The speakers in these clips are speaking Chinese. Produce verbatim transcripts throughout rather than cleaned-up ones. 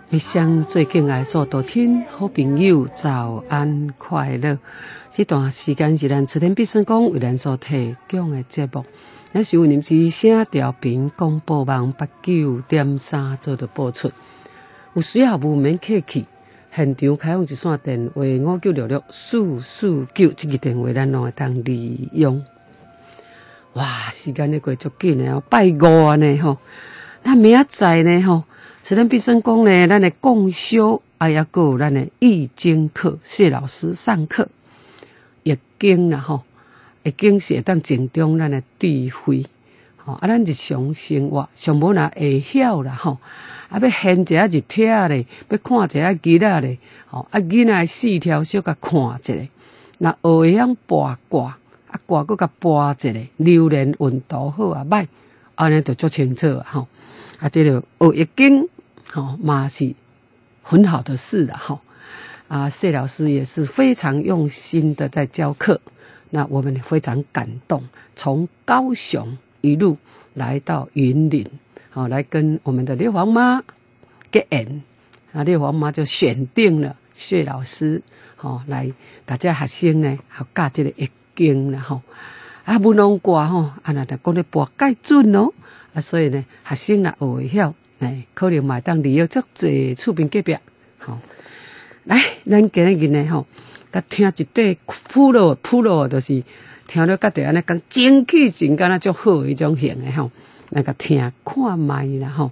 每向最敬爱所多亲好朋友早安快乐。这段时间是咱出天必胜讲为咱所提供的节目，咱是为您之声调频广播网八九点三做的播出。有需要无免客气，现场开放一线电话五九六六四四九，这个电话咱拢会当利用。哇，时间咧过足紧诶哦，拜五啊呢吼，咱明仔载呢吼。是咱必胜讲呢，咱的共修，啊，也还有咱的易经课，谢老师上课，易经啦吼，易经是会当增长咱的智慧，吼啊，咱日常生活上无若会晓啦吼，啊，要现一下日帖咧，要看一下吉仔咧，吼啊，囡仔四条小甲看一下，若学会晓卜卦，啊卦佫甲卜一下，流年运道好啊歹，安尼就足清楚啊吼，啊，这个学易经。哦，嘛是很好的事了哈。啊，谢老师也是非常用心的在教课，那我们非常感动。从高雄一路来到云林，好、哦、来跟我们的六皇妈结缘。啊，六皇妈就选定了谢老师，好、哦、来大家学生呢，好教这个易经了哈。啊，文龙卦吼，啊那就讲咧卜介准哦，啊所以呢，学生若学会晓。哎，可能嘛当利用足济厝边隔壁，吼，来，咱今日呢吼，甲听一对普罗普罗，就是听了甲对安尼讲，真气真敢若足好迄种型的吼，咱甲听看卖啦吼。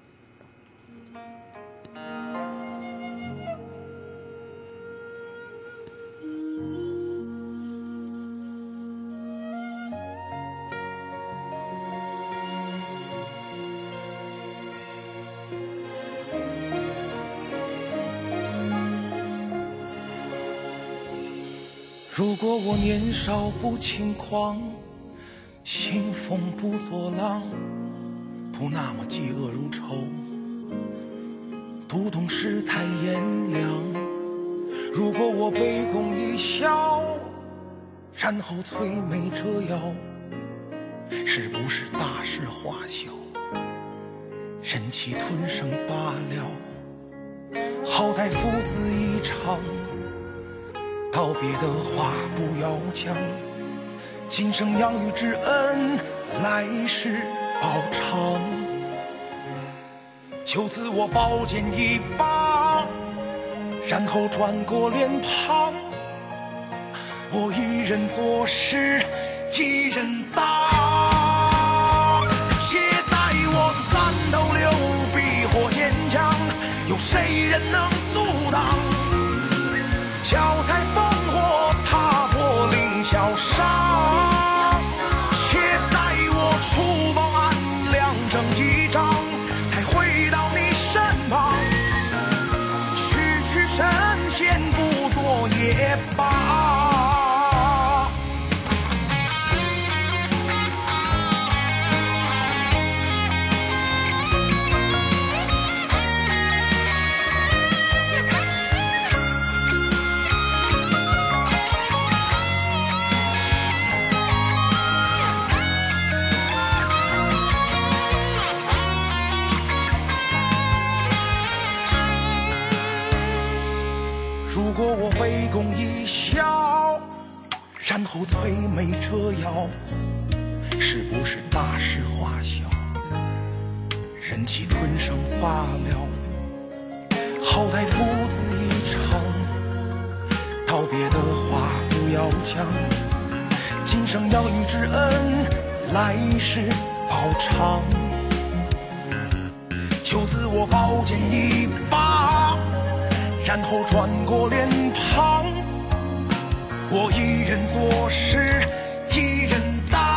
如果我年少不轻狂，兴风不作浪，不那么嫉恶如仇，不懂世态炎凉。如果我卑躬一笑，然后摧眉折腰，是不是大事化小，忍气吞声罢了？好歹父子一场，道别的话不要讲，今生养育之恩，来世报偿。就自我宝剑一把，然后转过脸庞，我一人做事一人当。且待我三头六臂或坚强，有谁人能阻挡？脚踩烽火，踏破凌霄沙，且待我除暴安良，正义章，才回到你身旁。区区神仙，不作也罢。如果我卑躬一笑，然后摧眉折腰，是不是大事化小，忍气吞声罢了？好歹父子一场，道别的话不要讲，今生养育之恩，来世报偿。就自我宝剑一把，然后转过脸庞，我一人做事一人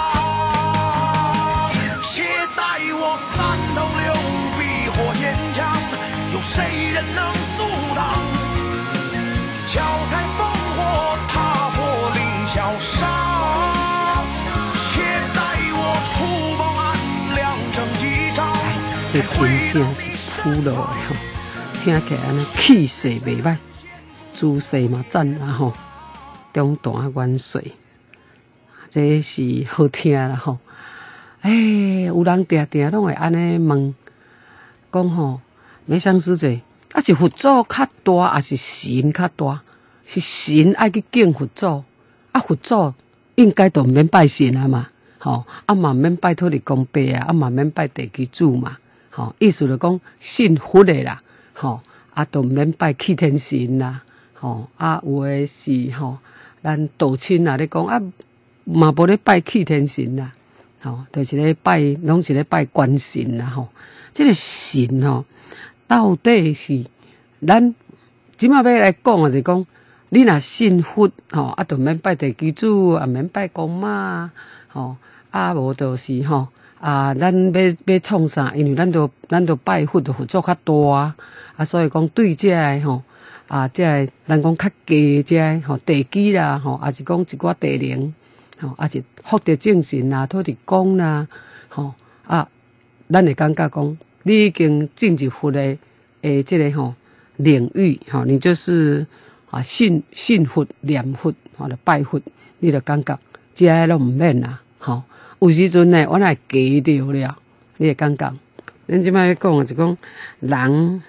当。且待我三头六臂或坚强，有谁人能阻挡？脚踩烽火，踏破凌霄沙，且待我除暴安良，正义章， 这真正是普罗的，听起来安尼气势袂歹，姿势嘛赞啊吼，中大元帅，这是好听啦吼。哎，有人定定拢会安尼问，讲吼，梅香师姐，啊啊，是佛祖较大，还是神较大？是神爱去敬佛祖，啊，佛祖应该都毋免拜神啊嘛，吼，啊嘛免拜土地公伯啊，啊嘛免拜地基主嘛，吼，意思就讲信佛的啦，吼，啊都毋免拜气天神啦，吼，啊有诶是吼，咱道亲啊咧讲啊，嘛无咧拜气天神啦，吼，就是咧拜，拢是咧拜关神啦，吼，这个神吼，到底是咱即马要来讲啊，就讲。你若信佛吼，啊，就免拜地基主，啊，免拜公妈，吼，啊，无就是吼，啊，咱要要创啥？因为咱都咱都拜佛，就佛祖较大，啊，所以讲对这个吼，啊，这个咱讲较低这个吼地基啦，吼，也是讲一寡地灵，吼，也是福德正神啦、土地公啦，吼，啊，咱会感觉讲，你已经进入佛的诶，这个吼领域，吼，你就是。啊，信信佛、念佛，或者拜佛，你就感觉这些都毋免啦，吼。有时阵呢，我若会记着了，你会感觉。咱即摆要讲的是讲，人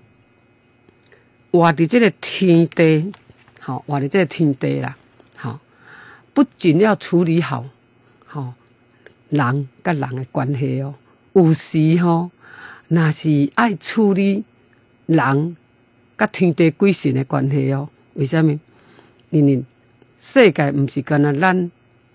活伫这个天地，吼，活伫这个天地啦，吼，不仅要处理好，吼，人甲人的关系哦，有时吼，若是爱处理人。甲天地鬼神的关系哦，为什么？因为世界毋是干那咱，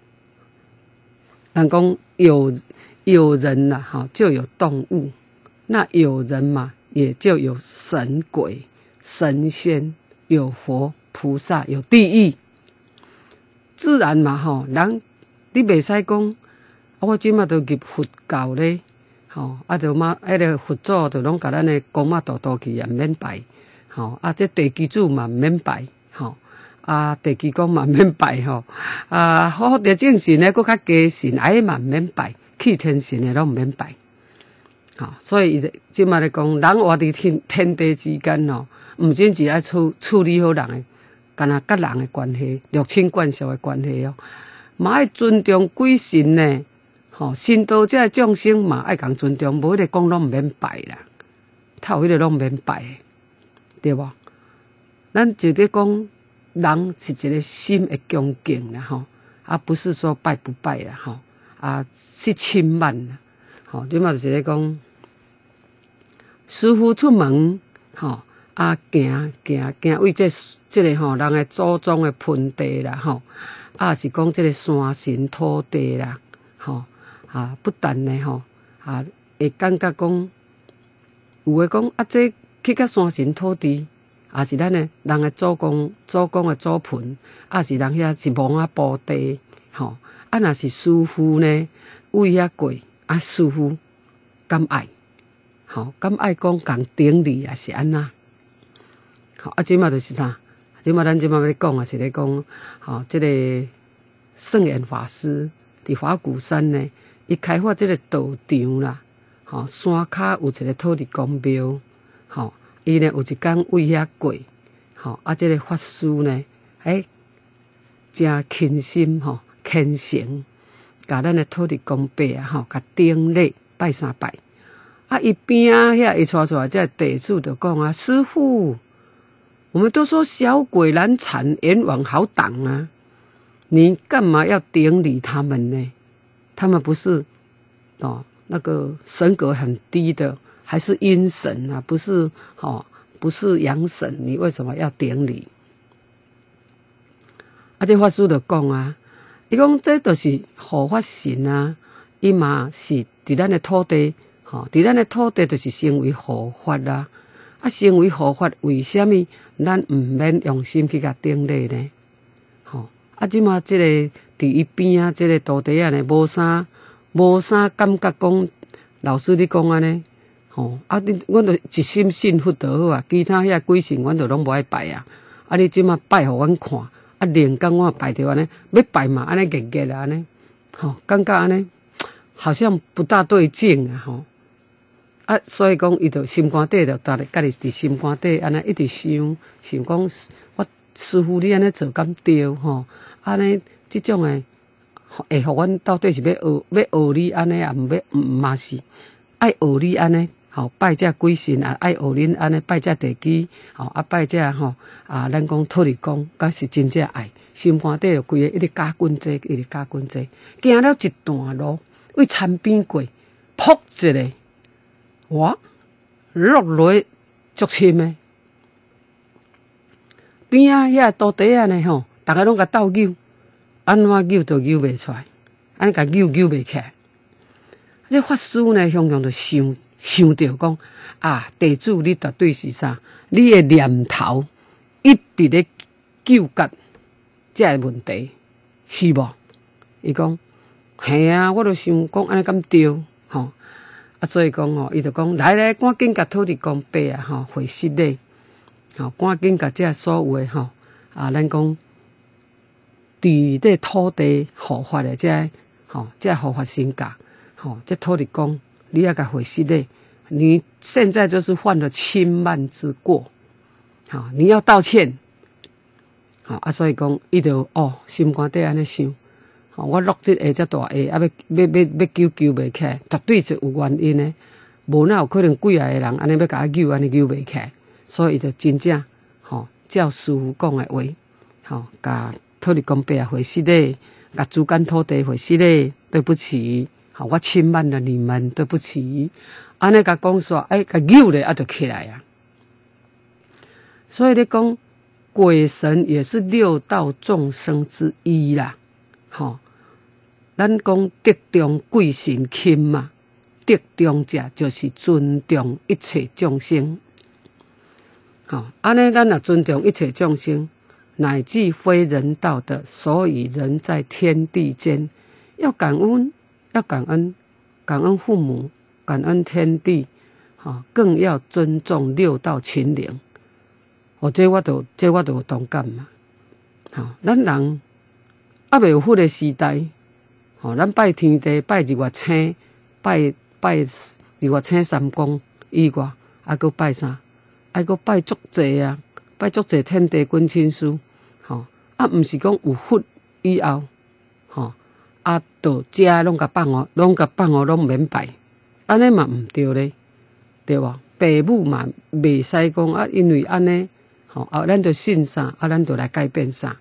人讲有有人啦，哈，就有动物；那有人嘛，也就有神鬼、神仙，有佛菩萨，有地狱。自然嘛，吼，人你袂使讲，我即马都入佛教咧，吼，啊，就嘛，迄个佛祖就拢甲咱的公妈大大去也免拜。吼，啊，这地基主嘛免拜，吼，啊，地基公嘛免拜，吼，啊，福德正神呢，搁较低神，哎嘛免拜，气天神的拢免拜，吼，所以即马来讲，人活伫天天地之间吼，毋仅是爱处处理好人的，干那甲人的关系，六亲眷属的关系哦，嘛爱尊重鬼神呢，吼，神道这众生嘛爱共尊重，无迄个讲拢毋免拜啦，他有迄个拢毋免拜。对无？咱就咧讲，人是一个心的恭敬啦，吼，啊，不是说拜不拜啦，吼，啊，是轻慢啦，吼，即嘛就是咧讲，师父出门，吼，啊，行行行为这这个吼，人的祖宗的盆地啦，吼，啊，是讲这个山神土地啦，吼，啊，不但呢，吼，啊，会感觉讲，有诶讲啊，这。去甲山神土地，也是咱诶人诶祖公、祖公诶祖坟，也是人遐是墓仔布地，吼。啊，若是师父呢，为遐过，啊，师父敢爱，吼，敢爱讲共顶礼也是安那，吼。啊，即马就是啥？即马咱即马要讲啊，是咧讲，吼，即、这个圣严法师伫法鼓山呢，伊开发即个道场啦，吼，山骹有一个土地公庙。吼，伊呢有一天为遐过，吼，啊，这个法师呢，哎，真虔心吼，虔诚，甲咱的土地公伯啊，吼，甲顶礼拜三拜。啊，一边遐一撮撮，这地主就讲啊，师父，我们都说小鬼难缠，阎王好挡啊，你干嘛要顶礼他们呢？他们不是哦，那个神格很低的。还是阴神啊，不是哦，不是阳神，你为什么要顶礼？啊，这法师就讲啊，伊讲这就是护法神啊，伊嘛是伫咱的土地，吼、哦，伫咱的土地就是成为护法啦。啊，成为护法，为什么咱毋免用心去甲顶礼呢？吼、哦，啊，即马这个伫伊边啊，这个土地啊呢，无啥无啥感觉讲，老师你讲安尼。吼、哦，啊！你，阮着一心信佛就好啊，其他遐鬼神，阮着拢无爱拜啊。啊，你即马拜互阮看，啊，连讲我拜着安尼，要拜嘛，安尼热热啊，安尼，吼，感觉安尼，好像不大对劲啊，吼。啊，所以讲，伊着心肝底着，家己家己伫心肝底安尼一直想，想讲，我师父你安尼做敢对吼？安尼即种诶，会互阮到底是要学，要学你安尼啊，毋要，毋嘛是爱学你安尼。 吼拜这鬼神啊，爱学恁安尼拜这地基，吼啊拜这吼啊，咱讲土地公，甲是真正爱，心肝底就规个一直加滚济，一直加滚济，行了一段路，为田边过，扑一个，哇，落落足深诶，边啊遐土地啊呢吼，逐个拢甲斗救，安怎救都救袂出来，安尼甲救救袂起来。这法师呢，常常就想想着讲啊，地主你绝对是啥？你的念头一直咧纠结这个问题，是无？伊讲系啊，我就想讲安尼敢对吼啊，所以讲吼，伊就讲来来，赶紧甲土地公伯啊吼回失礼，吼赶紧甲这所有的吼啊，咱讲伫这土地护法的这吼这护法神教。哦，这土地公，你要甲回失礼，你现在就是犯了轻慢之过，好、哦，你要道歉，好、哦、啊，所以讲，伊就哦，心肝底安尼想，哦，我落这下遮大下，啊，要要要要救救袂起来，绝对是有原因的，无哪有可能几啊个人安尼要甲我救，安尼救袂起来，所以伊就真正，吼、哦，照师傅讲的话，吼、哦，甲土地公伯啊回失礼，甲主干土地回失礼，对不起。好，我轻慢了你们，对不起。安尼甲讲说，哎，甲扭咧，啊就起来啊。所以咧讲，鬼神也是六道众生之一啦。吼、哦，咱讲得重贵神轻嘛，得重者就是尊重一切众生。好、哦，安尼咱若尊重一切众生，乃至非人道的，所以人在天地间要感恩。要感恩，感恩父母，感恩天地，哈，更要尊重六道群灵。哦，这我都，这我都有同感嘛。哈，咱人还未有佛的时代，吼，咱拜天地，拜日月星，拜拜日月星三公以外，还佫拜啥？还佫拜足济啊，拜足济天地君亲师，吼，啊，毋是讲有佛以后，吼。啊，到遮拢甲放哦，拢甲放哦，拢免拜，安尼嘛毋对咧，对无？父母嘛袂使讲啊，因为安尼，吼啊，咱就信啥，啊，咱就来改变啥。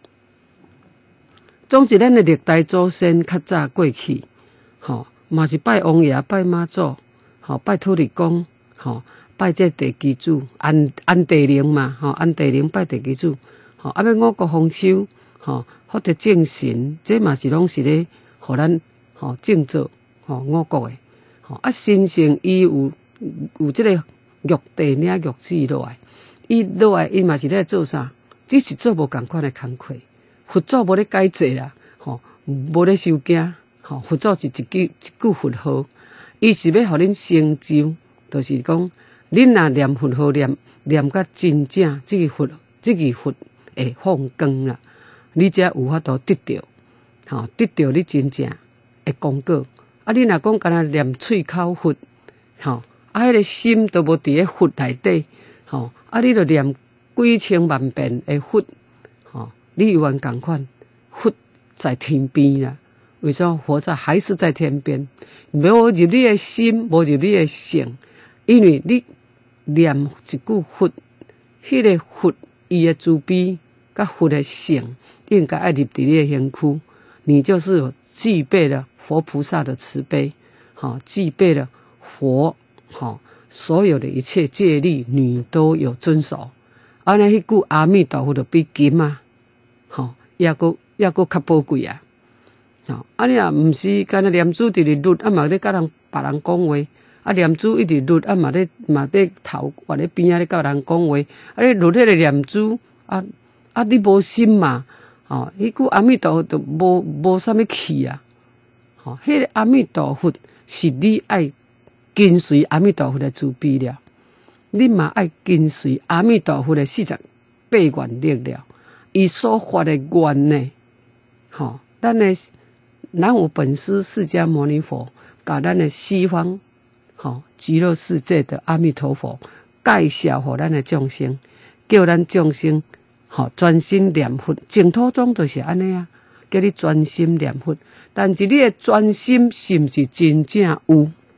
总之，咱的历代祖先较早过去，吼嘛是拜王爷、拜妈祖，吼拜土地公，吼拜这地基主，安安地灵嘛，吼安地灵拜地基主，吼啊要五谷丰收，吼。或者正神，这嘛是拢是咧，互咱吼正做吼五谷诶，吼啊神圣伊有有即个玉帝领玉旨落来，伊落来伊嘛是咧做啥？只是做无共款诶工课，佛祖无咧改济啦，吼无咧收惊，吼佛祖是一句一句佛号，伊是要互恁成就，就是讲恁若念佛号念念甲真正，即个佛即个佛会放光啦。你才有法度得到，吼得到你真正的功果。啊，你若讲干那念喙口佛，吼啊，迄个心都无伫咧佛内底，吼啊，你著念几千万遍的佛，吼你有缘共款，佛在天边啦。为什么佛在还是在天边？无入你的心，无入你的性，因为你念一句佛，迄、那个佛伊的慈悲甲佛的性。应该爱入伫你的身躯，你就是有具备了佛菩萨的慈悲，好，具备了佛，好，所有的一切戒律你都有遵守。安尼迄句阿弥陀佛就比金啊，好，也阁也阁较宝贵啊。好，啊你也毋是干那念珠直直律，啊嘛咧甲人别人讲话，啊念珠一直律，啊嘛咧嘛咧头或咧边仔咧甲人讲话，啊咧律迄个念珠，啊啊你无心嘛？哦，迄句阿弥陀佛就无无啥物气啊！吼、哦，迄、那个阿弥陀佛是你爱跟随阿弥陀佛的慈悲了，你嘛爱跟随阿弥陀佛的四十八愿力了，伊所发的愿呢，吼、哦，咱的南无本师释迦牟尼佛，甲咱的西方，吼、哦，极乐世界的阿弥陀佛介绍互咱的众生，叫咱众生。好，专心念佛，净土宗就是安尼啊，叫你专心念佛。但是你的专心是毋是真正有？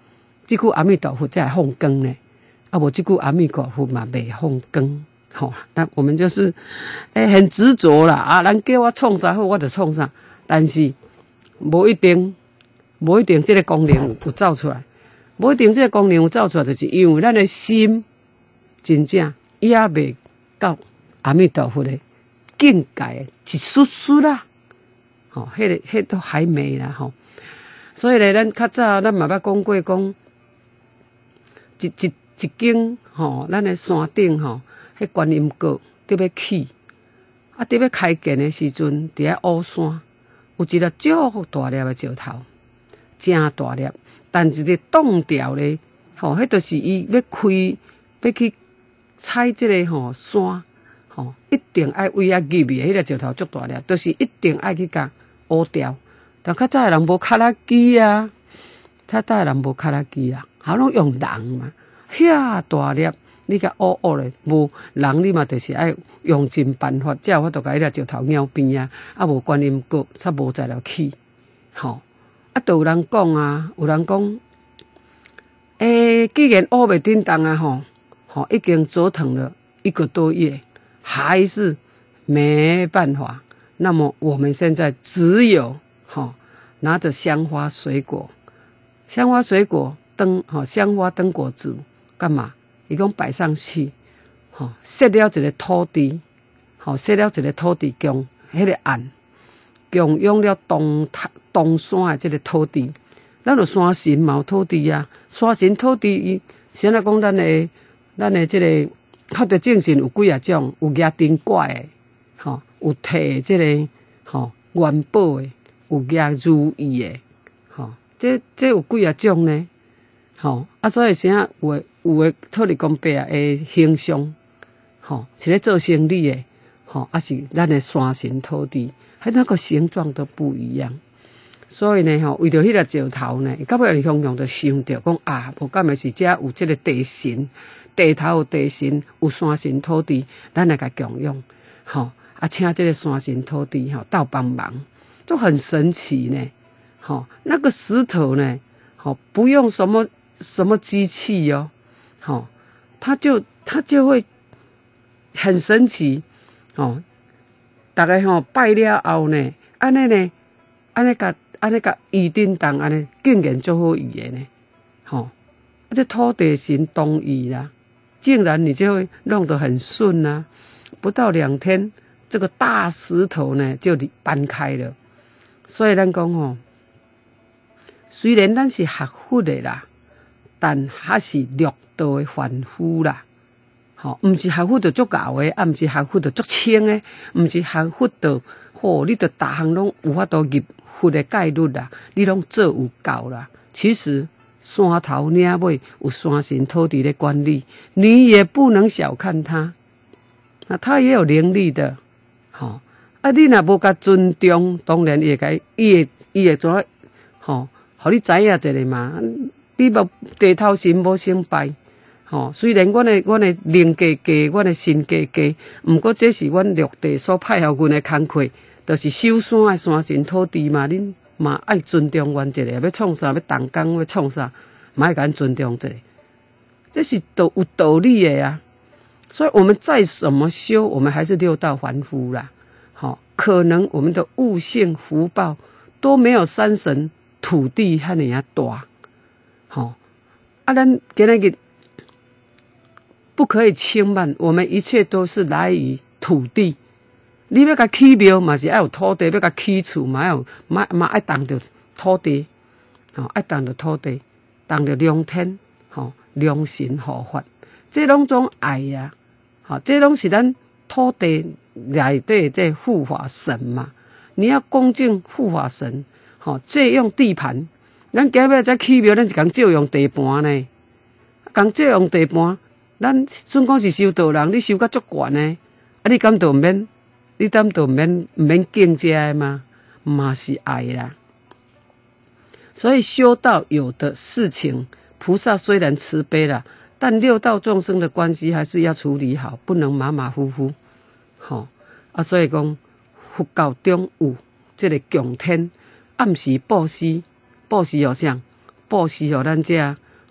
这句阿弥陀佛才会放光呢，啊，无这句阿弥陀佛嘛未放光。吼、哦，那我们就是诶、欸、很执着啦啊，人叫我创啥好，我就创啥，但是无一定，无一定这个功能有走出来，无一定这个功能有走出来，就是因为咱的心真正也未到阿弥陀佛的境界一丝丝啦，吼、哦，迄、那个迄都还没啦吼、哦，所以咧，咱较早咱嘛捌讲过讲，一一一间吼，咱的山顶吼。迄观音阁伫要起，啊！伫要开建的时阵，伫遐乌山有一粒足大粒的石头，真大粒。但是咧冻掉咧，吼、哦，迄就是伊要开，要去踩即个吼山，吼，一定爱为啊入去，迄个石头足大粒，就是一定爱去甲乌掉。但较早的人无卡拉机啊，较早的人无卡拉机啊，还拢用人嘛，遐大粒。你甲乌乌咧，无人你嘛，就是爱用尽办法，才有法度甲迄个石头拗边啊，啊无观音阁才无在了起，吼、哦，啊，都有人讲啊，有人讲，诶、欸，既然乌袂叮当啊，吼，吼，已经折腾了一个多月，还是没办法，那么我们现在只有，吼、哦，拿着香花水果，香花水果灯，吼、哦，香花灯果子，干嘛？伊讲摆上去，吼、哦，设了一个土地，吼、哦，设了一个土地供，迄、那个案，供用了东东山的这个土地，咱就山神嘛有土地啊，山神土地伊，先来讲咱的，咱的这个福德正神有几啊种，有业丁怪的，吼、哦，有摕这个，吼、哦，元宝的，有业如意的，吼、哦，这这有几啊种呢？吼、哦，啊，所以啥有诶有诶土地公伯啊诶形象，吼、哦，是咧做生意诶，吼、哦，啊是咱诶山神土地，迄那个形状都不一样。所以呢，吼、哦，为着迄个石头呢，到尾向向就想着讲啊，无敢会是遮有即个地神，地头有地神，有山神土地，咱来甲供养，吼、哦，啊，请即个山神土地吼斗帮忙，就很神奇呢，吼、哦，那个石头呢，吼、哦，不用什么。什么机器哦，哦，它就它就会很神奇哦。大家吼、哦、拜了后呢，安尼呢，安尼甲安尼甲移叮当安尼，竟然做好语言呢，吼、哦，这土地神同意啦，竟然你就会弄得很顺啊！不到两天，这个大石头呢就搬开了。所以咱讲吼，虽然咱是学佛的啦。但还是略道的凡夫啦，吼，毋是学佛就足高的，啊，毋是学佛就足轻的，毋是学佛就，吼、哦，你着逐项拢有法度入佛的戒律啦，你拢做有够啦。其实山头岭尾有山神土地的管理，你也不能小看他，那他也有能力的，吼、哦，啊，你若无甲尊重，当然伊会甲伊会伊会怎，吼，互你知影一下嘛。你无地头神无先拜，吼、哦。虽然阮的阮的灵家家，阮的神家家，毋过这是阮陆地所派互阮的工课，就是守山的山神土地嘛。恁嘛爱尊重阮一下，要创啥要动工要创啥，嘛爱甲咱尊重一下。这是都有道理的呀、啊。所以我们再怎么修，我们还是六道凡夫啦。好、哦，可能我们的悟性福报都没有山神土地遐尼啊大。好，啊，咱今日不可以轻慢，我们一切都是来于土地。你要甲起庙嘛是要有土地，要甲起厝嘛要嘛嘛爱动着土地，吼、哦，爱动着土地，动着良天，吼、哦，良心护法，这拢种爱呀、啊，好、哦，这拢是咱土地内底这护法神嘛。你要恭敬护法神，吼、哦，借用地盘。咱今日再起庙，咱是讲借用地盘呢，讲借用地盘，咱准讲是修道人，你修甲足悬呢，啊，你敢就毋免，你敢就毋免毋免敬这的吗？嘛是爱啦。所以修道有的事情，菩萨虽然慈悲啦，但六道众生的关系还是要处理好，不能马马虎虎。吼、哦、啊，所以讲佛教中有这个供天，暗时布施。布施予啥？布施予咱遮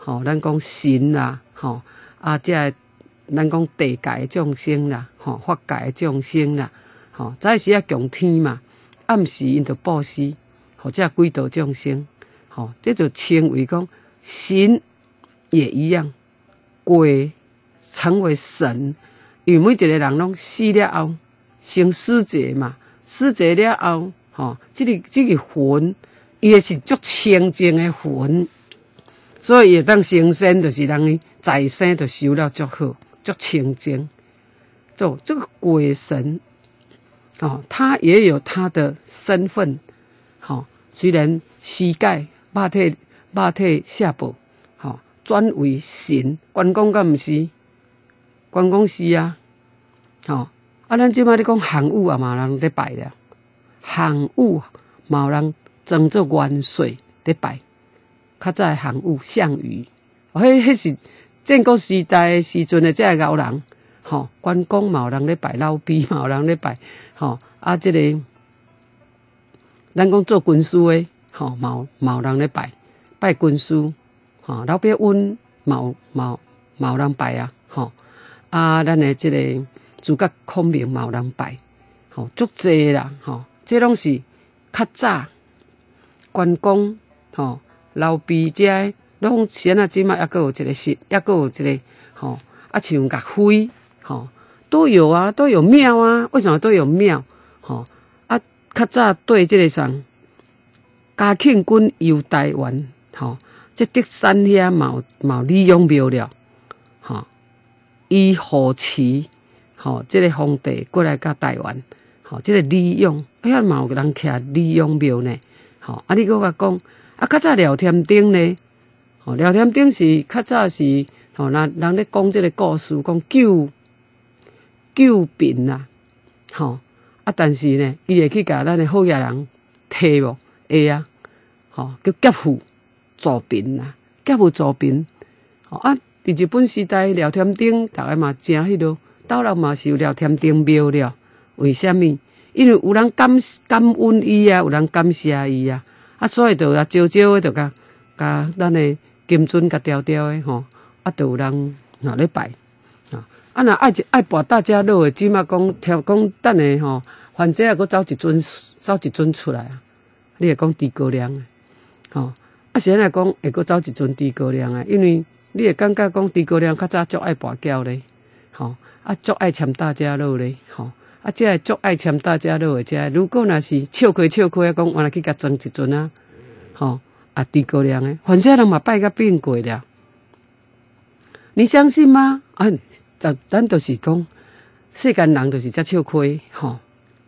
吼、哦，咱讲神啦，吼、哦，啊，即个咱讲地界众生啦，吼、哦，法界众生啦，吼、哦，早时啊供天嘛，暗时因着布施，或者几道众生，吼、哦，这就称为讲神也一样，鬼成为神，因为每一个人拢死了后，成死者嘛，死者了后，吼、哦，这个这个魂，伊也是足清净的魂。所以也当升仙，就是人伊在生就修了足好，足清净。就这个鬼神，哦，他也有他的身份，哦，虽然膝盖、肉体、肉体下部，哦，转为神，关公敢毋是？关公是啊，哦，啊，咱即摆咧讲项羽啊，嘛人咧拜了，项羽嘛有人装作元帅咧拜。较早的项羽、项羽，迄迄是战国时代时阵的这个牛人，吼、哦，关公嘛有人咧拜，老毕嘛有人咧拜，吼、哦，啊，这个咱讲做军师的，吼、哦，嘛嘛有人咧拜，拜军师，吼、哦，老毕温嘛有嘛嘛有人拜啊，吼、哦，啊，咱的这个诸葛孔明嘛有人拜，吼、哦，足济啦，吼、哦，这拢是较早关公，吼、哦。老毕遮拢现在即马还阁有一个是，还阁有一个吼、哦，啊像岳飞吼都有啊，都有庙啊。为什么都有庙？吼、哦、啊，较早对这个啥嘉庆君游台湾，吼、哦，这德山遐嘛有嘛有李永庙了，吼、哦，伊护持吼，这个皇帝过来甲台湾，吼、哦，这个李永，哎呀嘛有人徛李永庙呢，吼、哦，啊你搁甲讲。啊，较早廖添丁呢？吼，廖添丁是较早是吼，人人咧讲即个故事，讲救救兵啦，吼啊，但是呢，伊会去甲咱的好野人提无会啊，吼叫劫富助贫啦，劫富助贫，吼啊，伫日本时代廖添丁，逐个嘛真迄落，斗内嘛是有廖添丁庙了，为虾米？因为有人感感恩伊啊，有人感谢伊啊。啊，所以就啊，招招的，就甲甲咱的金尊甲调调的吼，啊，就有人啊咧拜啊，啊，若爱爱跋大家乐的，即马讲听讲等下吼，反正还佫走一尊走一尊出来啊，你会讲猪高粱的，吼，啊，现在讲会佫走一尊猪高粱的，因为你会感觉讲猪高粱较早足爱跋筊咧，吼，啊，足爱签大家乐咧，吼。啊，这个足爱签大家乐的，这如果若是笑亏笑亏，讲我来去甲装一尊啊，吼啊，猪高粱的，反正人嘛拜甲变过了，你相信吗？啊，咱咱就是讲，世间人就是遮笑亏，吼。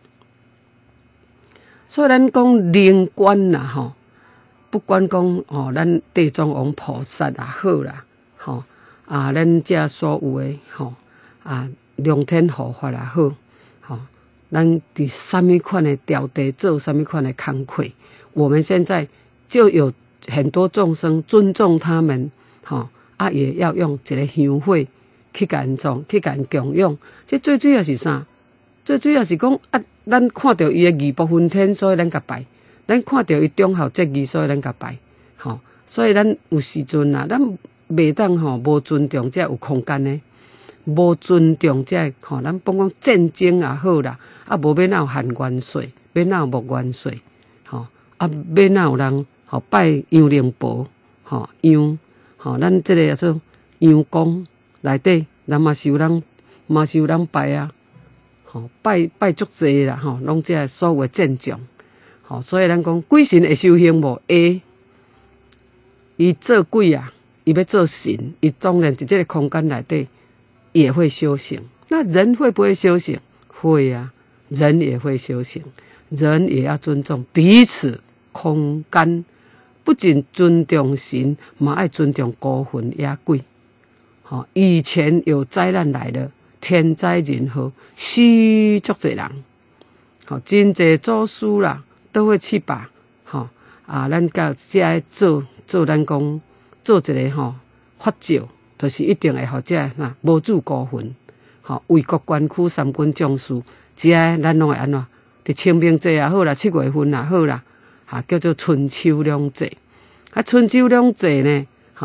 所以咱讲灵观啦，吼，不管讲吼，咱地藏王菩萨也好啦，吼啊，咱遮所有的吼啊，龙天护法也好。好，咱伫什么款的条地做什么款的工课，我们现在就有很多众生尊重他们，吼啊，也要用一个香火去甲因做，去甲因供养。这最主要是啥？最主要是讲啊，咱看到伊的义薄云天，所以咱甲拜；咱看到伊忠孝节义，所以咱甲拜。吼，所以咱有时阵啊，咱袂当吼无尊重这有空间呢。无尊重这吼，咱甭讲战争也好啦，啊，无要哪有限元帅，要哪有无元帅，吼，啊，要哪有人吼拜杨灵婆，吼杨，吼，咱这个也说杨公内底，咱嘛是有人，嘛是有人拜啊，吼拜拜足济啦，吼，拢这所有的战将，吼，所以咱讲鬼神会修行无？会，伊做鬼啊，伊要做神，伊当然伫这个空间内底。也会修行，那人会不会修行？会啊，人也会修行，人也要尊重彼此空间，不仅尊重神，嘛爱尊重孤魂野鬼。好，以前有灾难来了，天灾人祸，死足侪人，好，真侪祖师啦，都会去把，好啊，咱甲只爱做做咱讲做一个吼法照。就是一定会互这呐无主孤魂，吼为国捐躯三军将士，只爱咱拢会安怎？伫清明节也好啦，七月份也好啦，哈叫做春秋两节。啊，春秋两节呢，哈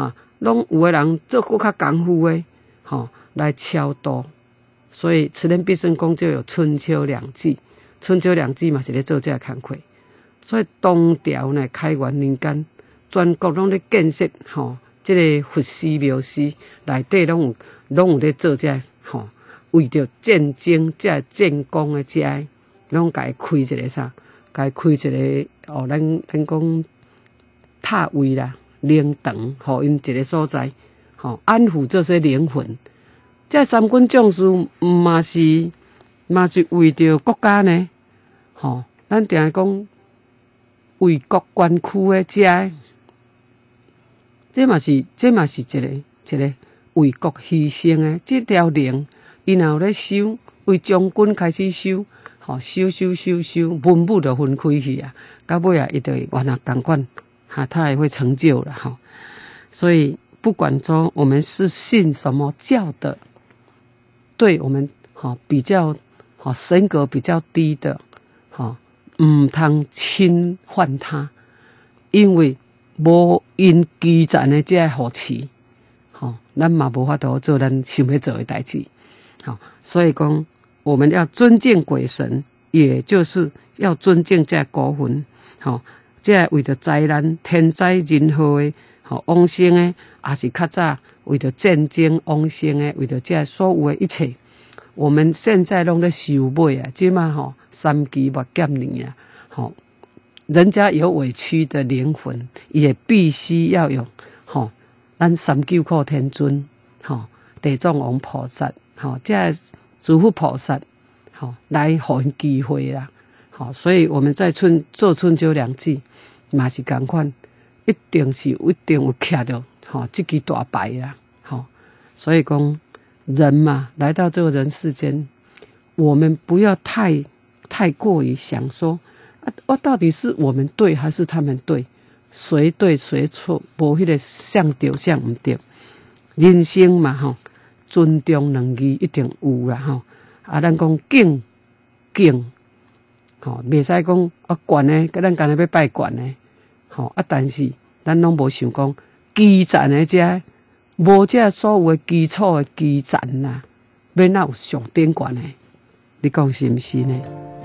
拢有的人做更较功夫的，吼、哦、来超度。所以慈莲必胜宫就有春秋两季，春秋两季嘛是咧做这工课。所以唐朝呢开元年间，全国拢咧建设吼、哦，这个佛寺庙寺内底拢有拢有咧做这吼、哦，为着战争这建功的这，拢家开一个啥，家开一个哦，咱咱讲塔位啦、灵堂，互因一个所在，吼、哦、安抚这些灵魂。这三军将士嘛是嘛是为着国家呢，吼、哦，咱定讲为国捐躯的这，这嘛是这嘛是一个一个为国牺牲的这条灵，伊若有咧收，为将军开始收，吼、哦、收收收收，文武就分开去啊，到尾啊，伊就会原来同款，哈，他也会成就了哈、哦。所以不管说我们是信什么教的。对我们好比较好神格比较低的，好唔通侵犯他，因为无因基层的这个扶持，好，咱嘛无法度做咱想要做的代志，好，所以讲我们要尊敬鬼神，也就是要尊敬这孤魂，好，这为着灾难、天灾人祸的，好往生的，也是较早。为着战争往生的，为着这所有的一切，我们现在拢在收尾啊！即嘛吼，三期末减年啊，吼，人家有委屈的灵魂，也必须要有吼，咱三九苦天尊，吼，地藏王菩萨，吼，这诸佛菩萨，吼，来互因机会啦，吼，所以我们在春做春秋两季，嘛是同款，一定是一定有徛着。好，这支大牌啦，好，所以讲人嘛，来到这个人世间，我们不要太太过于想说，啊，我到底是我们对还是他们对？谁对谁错？无迄个向对向唔对。人生嘛，吼，尊重两字一定有啦，吼。啊，咱讲敬敬，吼，袂使讲啊悬诶，甲咱今日要拜悬诶，吼啊，但是咱拢无想讲。基层的这无这所有的基础的基层呐，要哪有上顶悬的？你讲是毋是呢？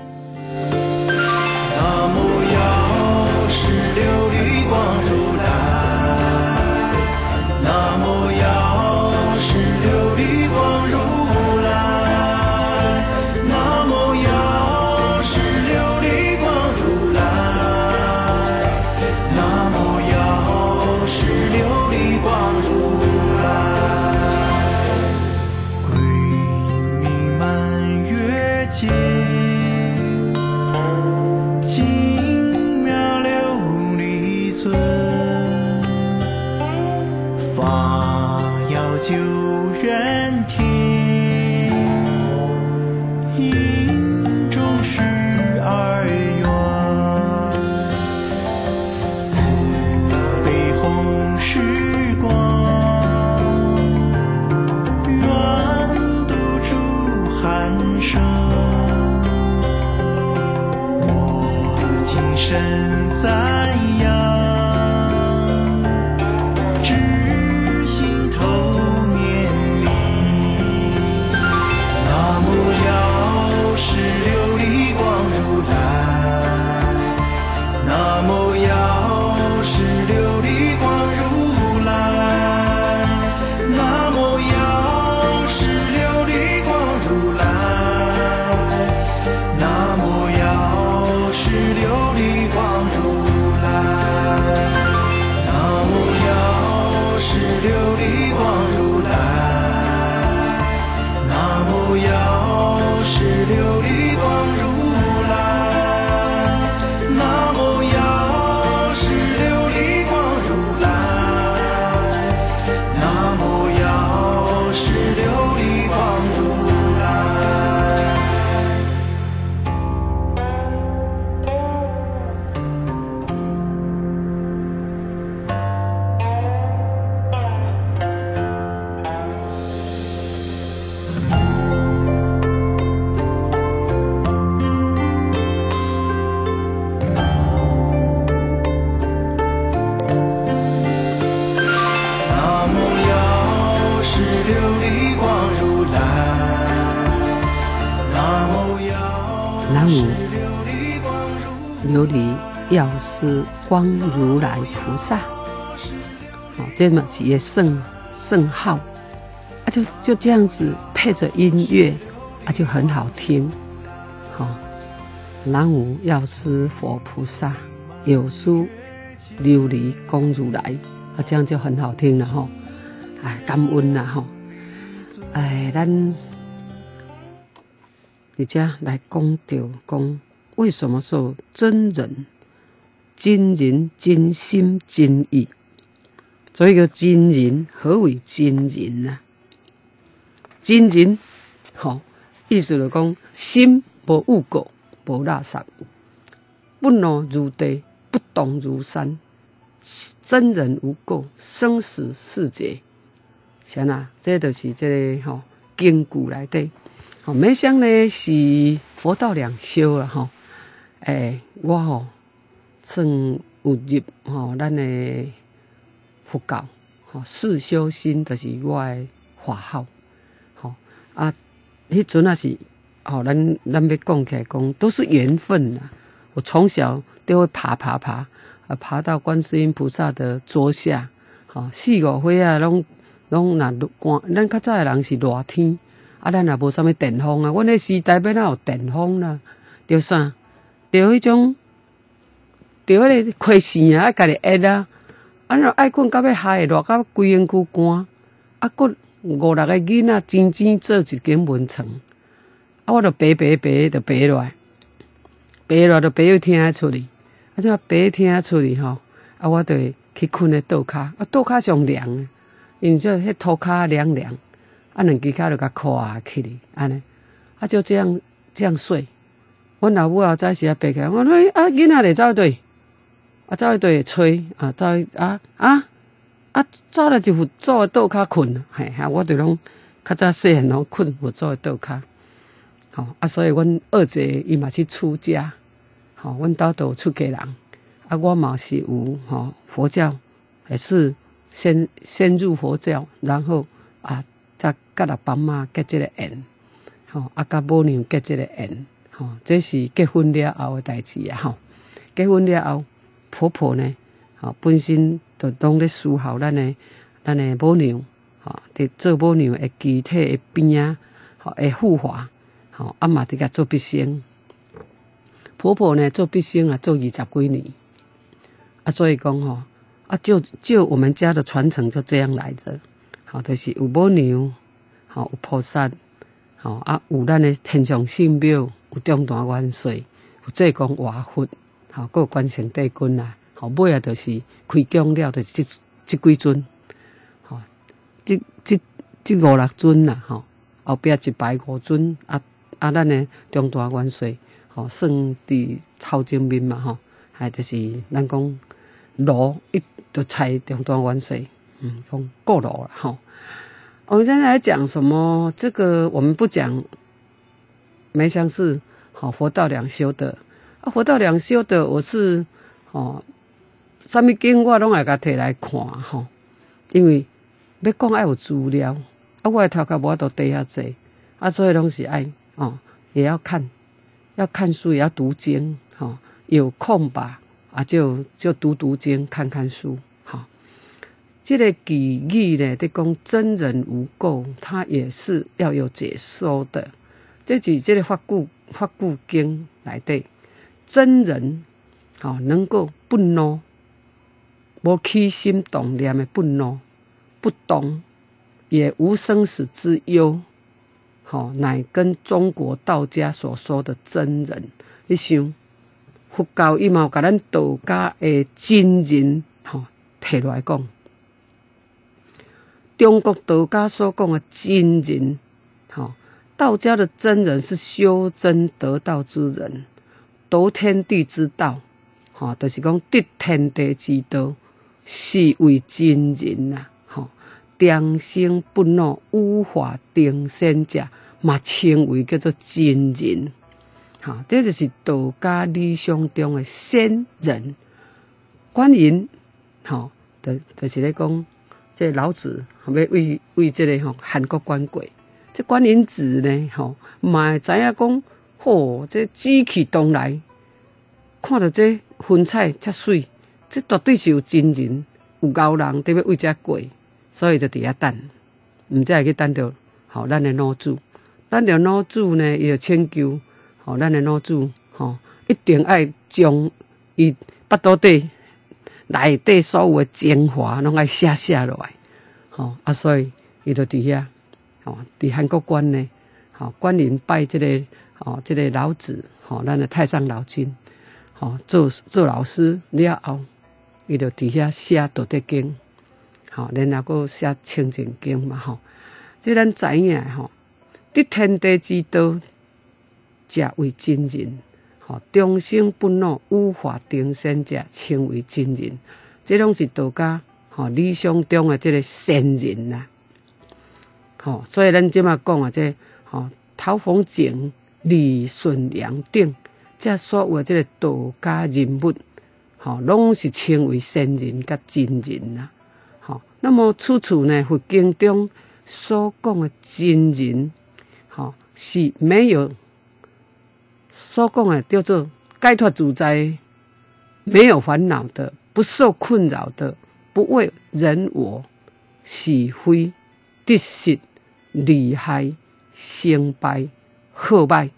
南无药师琉璃光如来，南无药师琉璃光如来，南无药师琉璃光如来，南无药师琉璃光如来，归命满月间，精妙琉璃尊，法要救人天，因中十二缘，慈悲弘时光，愿度诸寒生。我今生赞扬，知心头面里，南无药师琉璃光如来，南无药师琉璃光如来，南无药师琉璃光如来，南无药师琉璃光如来。 琉璃光如来，南无南无琉璃光如琉璃药师光如来菩萨。哦，这么几个圣圣号，啊就就这样子配着音乐，啊就很好听。好、哦，南无药师佛菩萨，有书琉璃光如来，啊这样就很好听了哈、哦。哎，感恩啦哈。哎，咱而家来讲到讲，为什么说真人、真人、真心、真意？所以叫真人，何为真人啊？真人，吼、哦，意思就讲心无污垢，无垃圾，不挪如地，不动如山，真人无垢，生死世界。啥呐？这就是这个吼、哦、经句内底。吼、哦，每项呢是佛道两修啦吼。诶、欸，我吼算有入吼咱的佛教，吼四修心就是我的法号。吼、哦、啊，迄阵也是吼咱咱要讲起来讲，都是缘分啦。我从小都会爬爬爬，啊爬到观世音菩萨的桌下，吼、哦、四五岁啊拢。拢若寒，咱较早的人是热天，啊，咱也无啥物电风啊。阮迄时代要哪有电风啦？着啥？着迄种，着迄个开线啊，爱家己压啊。啊，若爱困到要嗨，热到规身躯干。啊，佫五六个囡仔真正做一间蚊床，啊，我着爬爬爬，着爬落来，爬落来着爬要听出去。啊，怎爬听出去吼？啊，我着会去困咧倒骹，啊，倒骹上凉。因为这迄土骹凉凉，啊，两只脚就甲跨起哩，安尼，啊，就这样这样睡。阮老母后早时啊爬起来，我说啊，囡仔咧走对，啊，走去对吹，啊，走去啊啊啊，走来就佛祖的倒骹困，嘿，啊，我就拢较早细汉拢困佛祖的倒骹，吼、哦，啊，所以阮二姐伊嘛是出家，吼、哦，阮兜都有出家人，啊，我嘛是有吼、哦、佛教，也是。先先入佛教，然后啊，再甲阿爸妈结这个缘，吼、哦，啊，甲母娘结这个缘，吼、哦，这是结婚了后的代志啊，吼、哦。结婚了后，婆婆呢，吼、哦，本身就拢咧伺候咱的咱的母娘，吼、哦，伫做母娘的具体的边啊，吼、哦，的护法，吼、哦，啊嘛伫甲做毕生。婆婆呢做毕生啊，做二十几年，啊，所以讲吼。啊，就就我们家的传承就这样来的，好，就是有母娘，好有菩萨，好啊有咱的天上圣庙，有中坛元帅，有济公活佛，好，还有关圣帝君啦，好尾啊就是开讲了，就是这这几尊，好，这这这五六尊啦，吼，后壁一排五尊，啊啊，咱的中坛元帅，好算伫头前面嘛，吼，还就是咱讲炉一。就猜中端元帅，嗯，讲够了了哈。我们现在来讲什么？这个我们不讲梅香是好佛道两修的啊，佛道两修的，我是哦，什么经我拢会甲摕来看吼，因为要讲爱有资料，啊，我的头壳无法度底遐济，啊，所以拢是爱哦，也要看，要看书，也要读经，哦，有空吧。啊，就就读读经，看看书，好。这个偈语呢，在讲真人无垢，它也是要有解说的。这是这个法句法句经来的，真人好、哦、能够不挪，无起心动念的不挪，不动，也无生死之忧，好、哦，乃跟中国道家所说的真人，你想。佛教伊嘛有甲咱道家的真人吼摕落来讲，中国道家所讲的真人，吼道家的真人是修真得道之人，得天地之道，吼就是讲得天地之道，是为真人呐，吼长生不老、无法定仙者，嘛称为叫做真人。好，这就是道家理想中的仙人。观音，好、哦，就就是咧讲， 这老子要为为这个吼韩国观过，这观音寺呢吼，嘛会知影讲，吼、哦、这紫气东来，看到这云彩遮水，这绝对是有真人有高人伫要为遮过，所以就伫遐等，毋才会去等着吼咱的老主，等着老主呢，伊就请求吼咱的老主吼一定爱将伊巴肚底内底所有的精华拢爱写写落来，吼啊，所以伊就伫遐，吼伫韩国观呢，吼观音拜即、這個，吼即、這個老子，吼咱的太上老君，吼做做老師了後，伊就伫遐寫《道德經》，吼然後佫寫《清淨經》嘛，吼，即咱知影吼，得天地之道，者為真人。吼，终生不朽，无法定仙者稱為真人，這攏是道家吼理想中的這個仙人啦。吼，所以咱即馬講啊，這吼陶弘景、李舜良等，這所有這個道家人物，吼，攏是稱為仙人甲真人啦。吼，那麼處處呢，佛經中所講的真人，吼，是沒有。所講的叫做解脫自在，沒有煩惱的，不受困擾的，不為人我是非得失利害成敗好壞，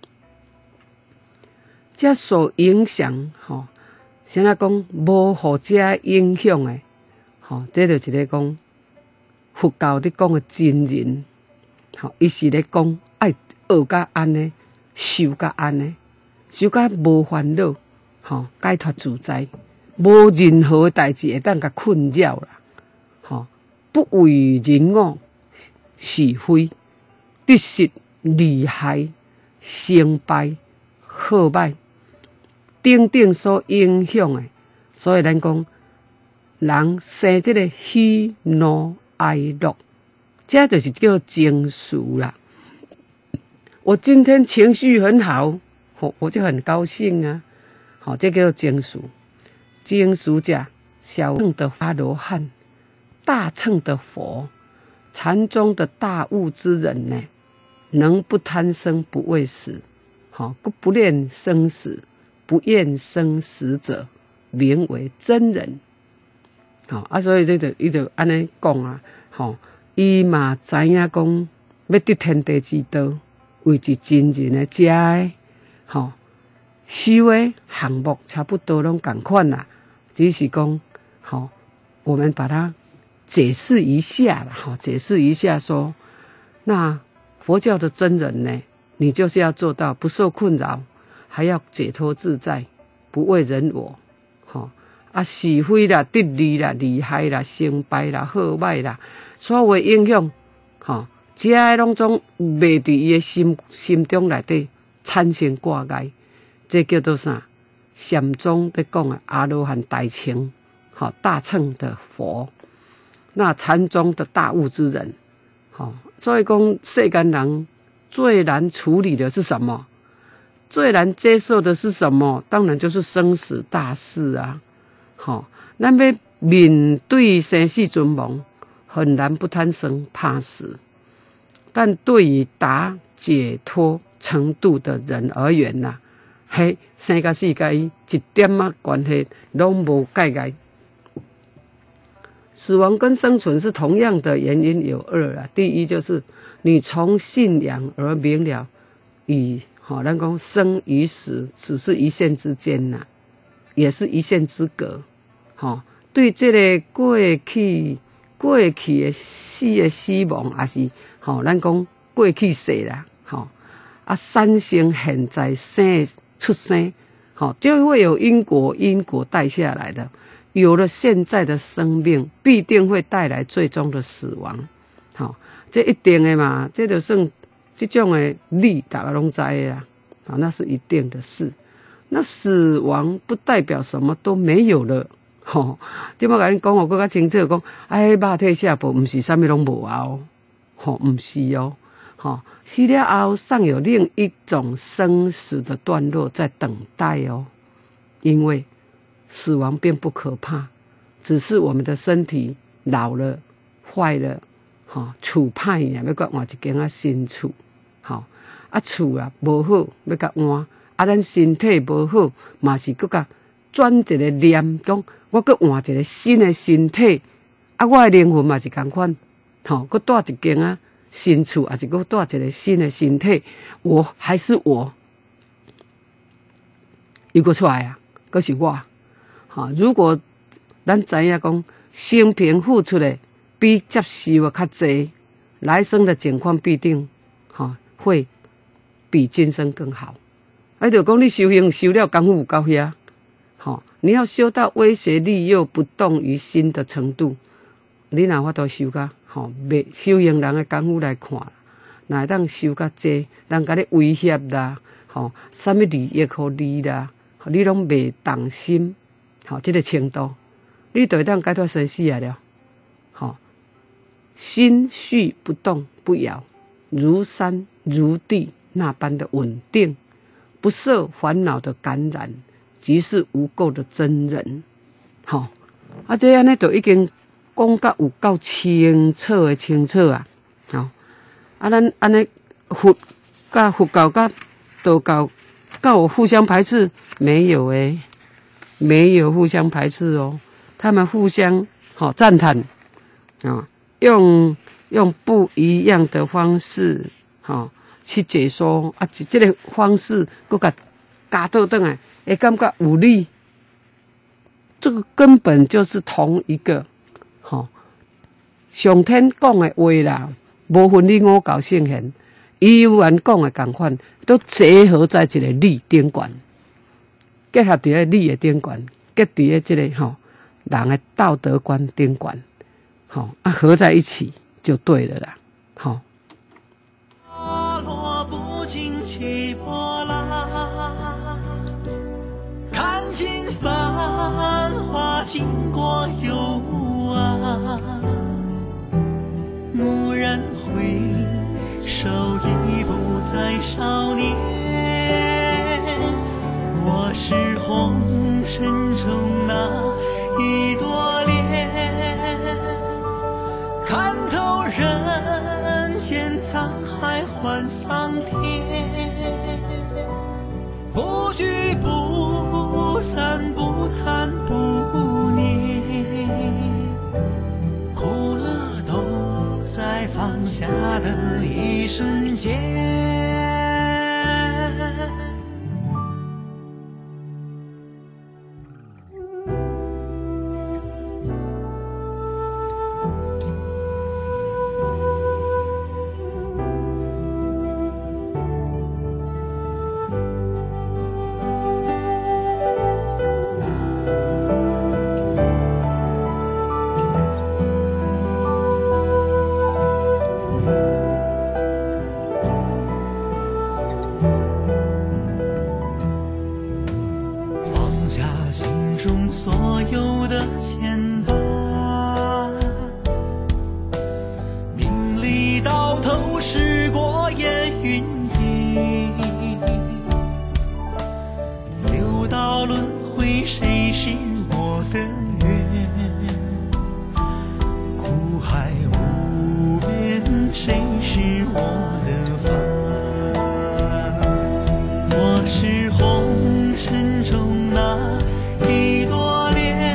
這所影響吼，像那講無互這影響的，吼，這就是咧講佛教咧講的真人，吼，伊是咧講愛學甲安尼。修甲安尼，修甲無煩惱，吼，解脫自在，無任何代志會當甲困擾啦，吼，不為人我是非得失利害成敗好壞等等所影響的，所以咱講人生這個喜怒哀樂，這就是叫情緒啦。我今天情緒很好，我我就很高興啊！好，這個叫經俗。經俗者，小乘的阿羅漢，大乘的佛，禪宗的大悟之人呢，能不貪生不畏死，好，不戀生死，不厭生死者，名為真人。好啊，所以這就伊就安尼講啊，好，伊嘛知影講要得天地之道。為之真人的遮的，吼，修的項目差不多攏同款啦，只是講，吼，我們把它解釋一下啦，吼，解釋一下說，那佛教的真人呢，你就是要做到不受困擾，還要解脫自在，不為人我，吼，啊是非啦、得利啦、利害啦、成敗啦、好壞啦，所有的影響，吼。這些攏總未佇伊的心心中內底產生掛礙，這叫做啥？禪宗在講的阿羅漢大乘，好大乘的佛，那禪宗的大悟之人，好，所以講世間人最難處理的是什麼？最難接受的是什麼？當然就是生死大事啊！好，咱要面對生死存亡，很難不貪生怕死。但對於達解脫程度的人而言吶，嘿，生甲死甲伊一點仔關係攏無介礙。死亡跟生存是同樣的原因有二啦。第一就是你從信仰而明了，與好咱講生與死只是一線之間吶，也是一線之隔。好，對這個過去過去的死的死亡，也是。吼，咱講過去世啦，吼啊，三生現在生出生，好，就會有因果，因果帶下來的。有了現在的生命，必定會帶來最終的死亡。好，這一定的嘛，這就算這種的理，大家攏知的啦。好，那是一定的事。那死亡不代表什麼都沒有了。吼，這麼甲你講，我更加清楚講，哎，肉體下部不是啥物攏無啊哦。吼，唔是哦，吼，死了後尚有另一種生死的段落在等待哦。因為死亡並不可怕，只是我們的身體老了， 坏了，吼、哦，厝歹呀，要甲换一间啊新厝，吼、哦，啊厝啊无好，要甲换，啊咱身体无好，嘛是搁甲转一个念，讲我搁换一个新的身体，啊我的灵魂嘛是共款，吼、哦，搁带一间啊新厝，还是搁带一个新的身体，我还是我，又搁出来啊，搁是我，吼、哦，如果咱知影讲生平付出的比接受的较济，来生的情况必定，吼、哦，会比今生更好。啊，就讲你修行修了功夫有到遐，吼、哦，你要修到威胁利诱不动于心的程度，你若法度修甲，吼、哦，袂修行人的功夫来看，若会当修甲济，人甲你威胁啦，吼、哦，啥物利益互你啦，你拢袂动心，吼、哦，这个程度。你就会当解脱生死来了，好、哦，心绪不动不摇，如山如地那般的稳定，不受烦恼的感染，即是无垢的真人。好、哦，啊，这样呢就已经讲甲有够清楚的清楚啊，好、哦，啊，咱安尼佛甲佛教甲道教甲有互相排斥没有诶？没有互相排斥哦。他们互相好赞叹啊，用用不一样的方式哈去解说啊，这个方式搁甲加倒转来，会感觉有理。这个根本就是同一个哈上天讲的话啦，无分你我搞圣贤，伊有人讲的共款，都结合在一个理顶悬，结合伫个理的顶悬，结伫个这个吼。人的道德观顶悬，好啊，合在一起就对了啦，好。花落不尽起波澜，看尽繁华经过幽暗，蓦然回首，已不再少年。我是红尘中那一朵莲，看透人间沧海换桑田，不聚不散，不谈不念，苦乐都在放下的一瞬间。所有的牵绊，名利到头是过眼云烟，六道轮回谁是我的缘，苦海无边谁是我的帆，我是红尘中那一朵莲，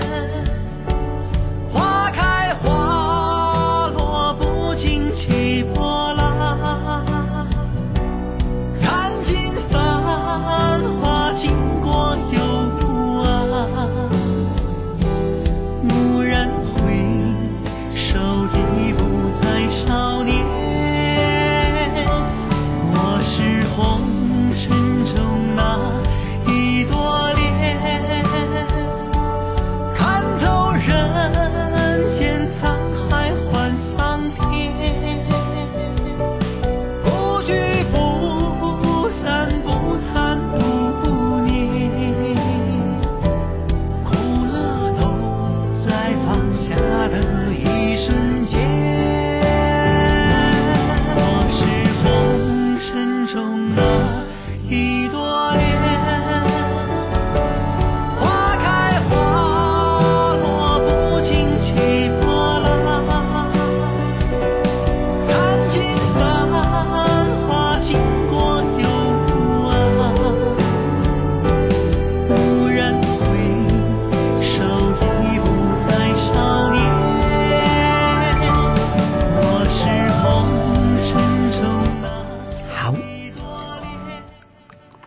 花开花落不经起波澜，看尽繁华经过幽暗，蓦然回首，已不再少年。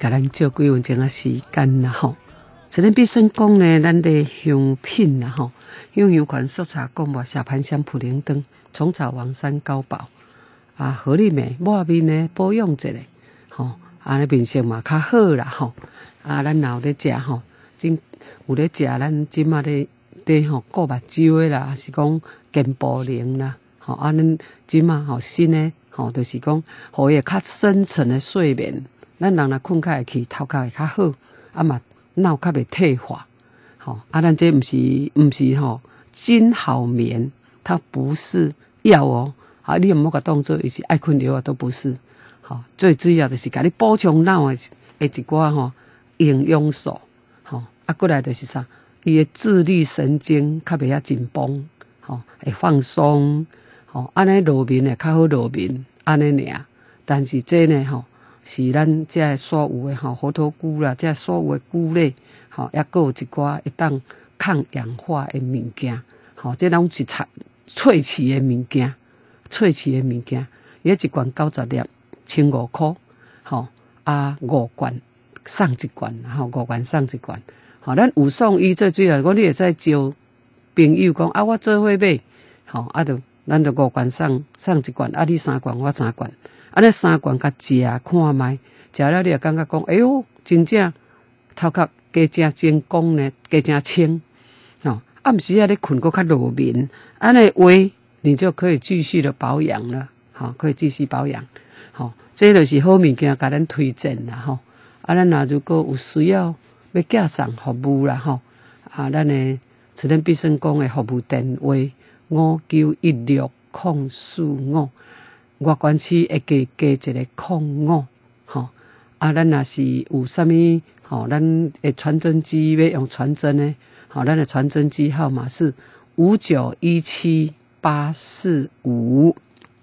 甲咱借几分钟啊时间啦吼。这咱必胜讲呢，咱的香品啦吼，香香款速茶贡木下盘香普灵灯、虫草王山高宝啊，合力美抹面呢保养一下吼，安尼面色嘛较好啦吼。啊，咱若有咧食吼，真有咧食咱即马咧伫吼顾目睭的啦，是讲健保灵啦，吼啊，咱即马吼新的吼，就是讲互伊较深层的睡眠，咱人若困较会去，头壳会较好，啊嘛。脑较袂退化，好啊，咱这不是不是吼金好眠，它不是药哦，啊，你有某个动作，伊是爱困药啊，都不是，好，最主要就是甲你补充脑的诶一寡吼营养素，好啊，过来就是啥，伊的自律神经较袂遐紧绷，好会放松，好安尼落眠会较好落眠，安尼尔，但是这呢吼。是咱这所有的吼，猴头菇啦，这所有的菇类，吼，也搁有一寡会当抗氧化的物件，吼，这拢是萃萃取的物件，萃取的物件，伊一罐九十粒，千五块，吼，啊五罐送一罐，吼，五罐送一罐，吼，咱有送伊最主要，讲你会使招朋友讲啊，我做伙买，吼，啊就咱就五罐送送一罐，啊你三罐我三罐。安尼三罐甲食看卖，食了你也感觉讲，哎哟，真正头壳加正精光呢，加正清，哦，暗时啊你困个较落眠，安尼话你就可以继续的保养了，好、哦，可以继续保养，好、哦，这就是好物件，甲咱推荐啦，吼、哦，啊，咱若如果有需要要寄送服务啦，吼、哦，啊，咱的慈仁必胜宫的服务电话五九一六零四五。外观区会加加一个空五，吼啊！咱若是有啥物，吼，咱诶传真机要用传真诶，吼，咱的传真机号码是五九一七八四五。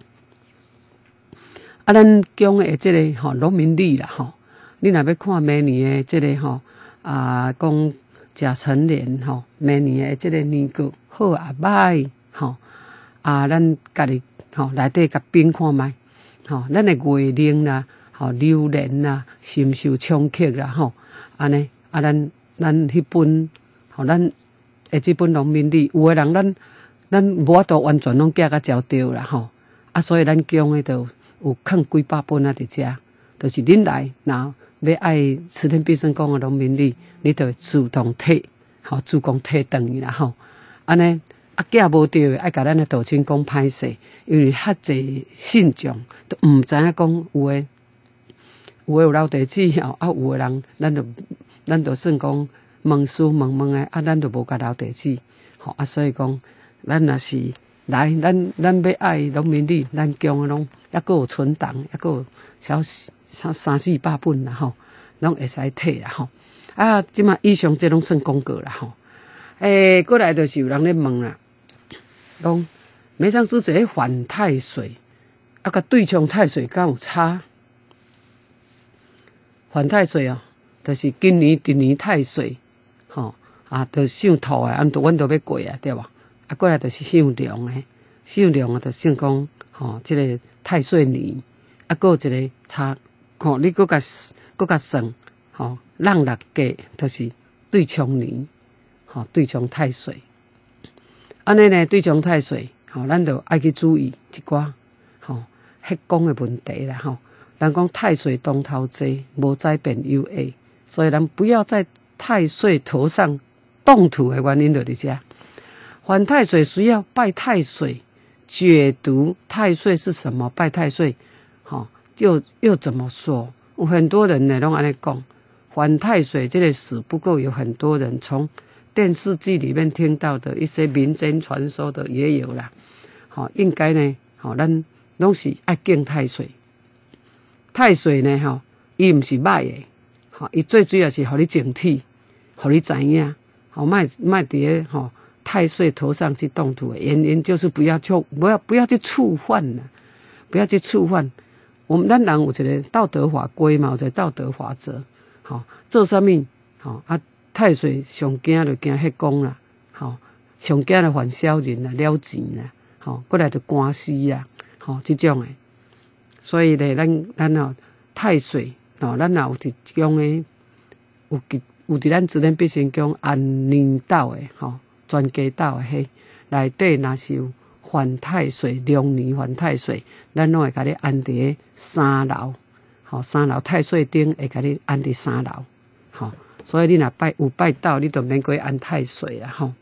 啊，咱讲诶即个吼农民历啦，吼，你若要看明年诶即个吼啊，讲甲辰年吼，明年诶即个年过好啊歹，吼啊，咱家己。吼，内底甲编看卖，吼，咱的月令啦，吼，流年啦，心受冲击啦，吼，安尼啊，咱咱迄本，吼，咱诶即本农民历，有诶人咱咱无法度完全拢寄甲交掉啦，吼，啊，所以咱讲诶都有囥几百本啊伫遮，就是恁来，若要爱慈天必胜宫诶农民历，你就自动摕，吼，自动摕转去啦，吼，安尼。啊，寄无着诶，爱甲咱诶道亲讲歹势，因为遐济信众都毋知影讲有诶，有诶有留地址吼，啊有诶人，咱就咱就算讲问书问问诶，啊咱就无甲留地址，吼啊，所以讲咱若是来，咱咱要爱农民历，咱讲诶拢抑阁有存档，抑阁有超三三四百本啦吼，拢会使摕啦吼。啊，即马以上即拢算广告啦吼。诶，过来就是有人咧问啦。讲梅上师这反太岁，啊，甲对冲太岁敢有差？反太岁哦，就是今年一年太岁，吼、哦、啊，就属兔的，按都阮都要过啊，对吧？啊，过来就是属龙的，属龙的就算讲，吼、哦，这个太岁年，啊，搁有一个差，吼、哦，你搁甲搁甲算，吼、哦，让六加就是对冲年，吼、哦，对冲太岁。安尼呢，对冲太岁，吼、哦，咱就爱去注意一寡，吼、哦，血光的问题啦，吼、哦。人讲太岁当头坐，无灾变有厄，所以咱不要在太岁头上动土的原因就伫遮。反太岁需要拜太岁，解读太岁是什么？拜太岁，吼、哦，又又怎么说？有很多人呢，拢安尼讲，反太岁这个事，不过有很多人从电视剧里面听到的一些民间传说的也有啦，好、哦，应该呢，好、哦，咱拢是爱敬太岁。太岁呢，吼，伊毋是歹的，吼，伊最主要是互你警惕，互你知影，吼，莫莫伫咧吼太岁头上去动土的原因，就是不要去，不要不要去触犯了，不要去触犯。我们咱人有一个道德法规嘛，有一个道德法则，吼，做啥物，吼啊。太岁上惊就惊迄讲啦，吼，上惊就犯小人啦、了钱啦，吼，过来就官司啦，吼，这种诶。所以咧，咱咱吼太岁， 哦，咱也有伫种诶，有有伫咱自然必胜宫安宁岛诶，吼、哦，全家岛诶，迄内底若是有犯太岁、龙年犯太岁，咱拢会甲你安伫三楼，吼、哦，三楼太岁顶会甲你安伫三楼，吼、哦，所以你若拜有拜到，你就免过安太岁啦，吼、哦。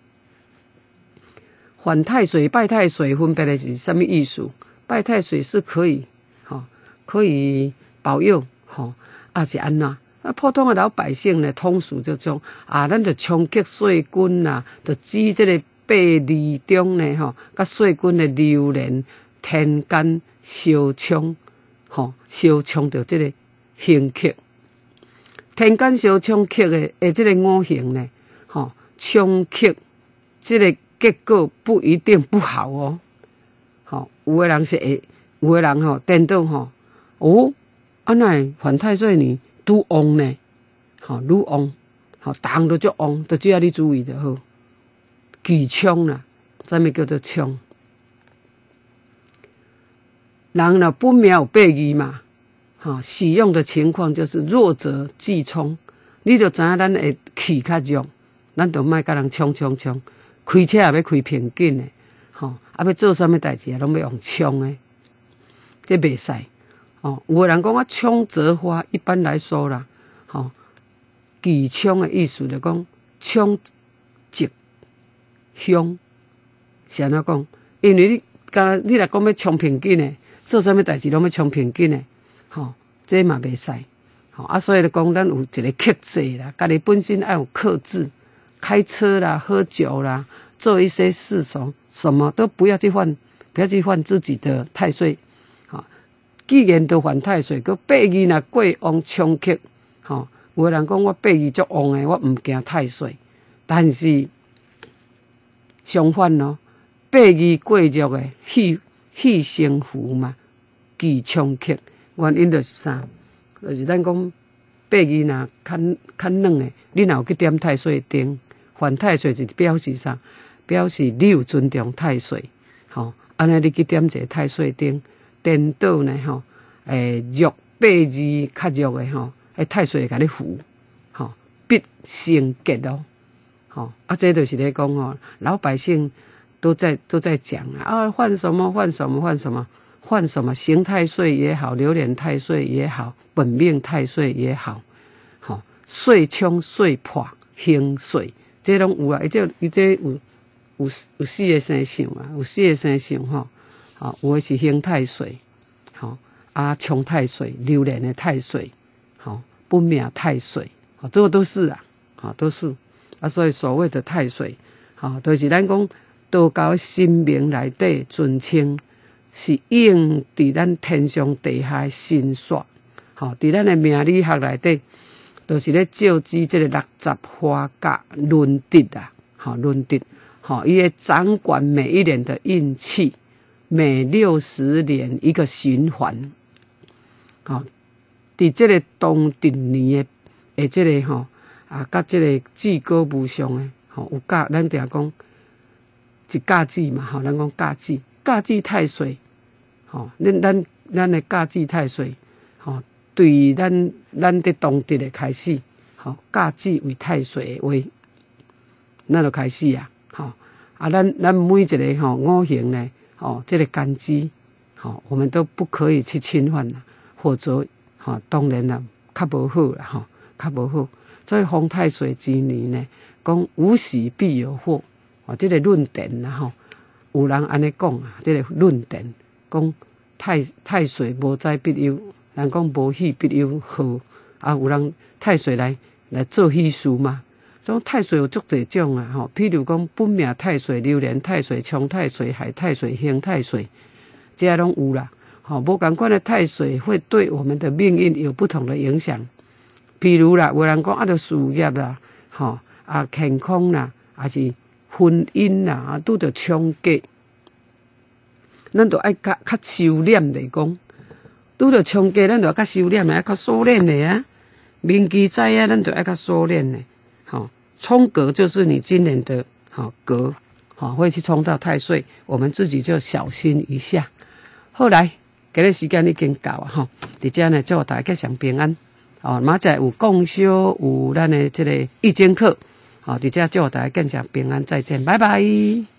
犯太岁、拜太岁分别的是什么意思？拜太岁是可以，吼、哦，可以保佑，吼、哦，啊是安怎？啊，普通的老百姓呢，通俗就讲啊，咱就冲克岁君啦，就指这个八字中呢，吼，甲岁君的流年天干相冲，吼，相冲着这个刑克，天干相冲克的诶，这个五行呢，吼，冲克，这个结果不一定不好哦，吼，有的人是会，有的人吼，颠倒吼，哦，啊那犯太岁呢？愈旺呢，吼，愈旺，吼，逐项都足旺，都只要你注意就好。忌冲啦，啥物叫做冲？人若本命有八字嘛，吼，使用的情况就是弱者忌冲。你就知影咱会气较弱，咱就莫甲人冲冲冲，开车也要开平紧的，吼，啊要做啥物代志啊，拢要用冲的，这袂使。哦，有个人讲啊，冲则花，一般来说啦，吼、哦，忌冲的意思就讲冲吉凶，是安怎讲？因为你甲你若讲要冲平紧的，做啥物代志拢要冲平紧的，吼、哦，这嘛袂使，吼、哦、啊，所以就讲咱有一个克制啦，家己本身要有克制，开车啦、喝酒啦、做一些事什什么都不要去犯，不要去犯自己的太岁。既然都犯太岁，佮八字若过旺冲克，吼，有个人讲我八字足旺诶，我毋惊太岁，但是相反咯，八字过弱诶，气气生福嘛，忌冲克，原因就是啥？就是咱讲八字若较较软诶，你若有去点太岁顶，犯太岁是表示啥？表示你有尊重太岁，吼，安尼你去点一个太岁顶。颠倒呢，吼，诶，弱八字较弱的吼，诶，太岁会甲你扶，吼，必生结咯，吼，啊，这就是咧讲吼，老百姓都在都在讲啊，啊，犯什么犯什么犯什么犯什么刑太岁也好，流年太岁也好，本命太岁也好，吼，岁冲岁破刑岁，这拢有啊，伊这伊这有有有四个生肖啊，有四个生肖吼。啊，有的是刑太岁，吼、哦、啊，冲太岁，流年的太岁，吼、哦，本命太岁，哦，这个都是啊，啊、哦，都是啊，所以所谓的太岁，吼、哦，就是咱讲道教神明内底尊称，是应伫咱天上地下的神煞，吼、哦，伫咱的命理学内底，就是咧照指这个六十花甲轮值啊，吼、哦，轮值，吼、哦，伊会掌管每一年的运气。每六十年一个循环，吼，伫这个当定年的，诶，这个吼啊，甲这个至高无上的，吼有甲咱定讲一甲子嘛，吼，咱讲甲子，甲子太岁，吼，咱咱咱的甲子太岁，吼，对咱咱的当地的开始，吼，甲子为太岁的话，咱就开始啊，吼，啊，咱咱每一个吼五行呢。哦，这个干支，哦，我们都不可以去侵犯啦，否则，哦，当然啦，较无好啦，吼、哦，较无好。所以逢太岁之年呢，讲无喜必有祸，哦，这个论点啦，吼，有人安尼讲啊，这个论点讲太太岁无灾必有，人讲无喜必有祸，啊，有人太岁来来做喜事嘛。种太岁有足侪种啊，吼，譬如讲本命太岁、流年太岁、冲太岁、害太岁、刑太岁，这些拢有啦。吼，无同款的太岁会对我们的命运有不同的影响。譬如啦，有人讲啊，着事业啦，吼啊健康啦，还是婚姻啦，啊拄着冲击，咱着爱较较收敛嚟讲，拄着冲击，咱着较收敛的，较收敛的啊。名机在啊，咱着爱较收敛的，吼。冲格就是你今年的好格，好会去冲到太岁，我们自己就小心一下。后来，今日时间已经到啊，吼，伫遮呢祝大家吉祥平安。 哦，明仔有共修，有咱的这个易经课，好、哦，伫遮祝大家更加平安，再见，拜拜。